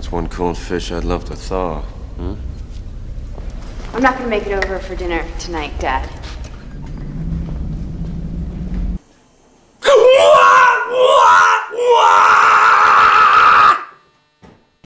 That's one cold fish I'd love to thaw. I'm not gonna make it over for dinner tonight, Dad.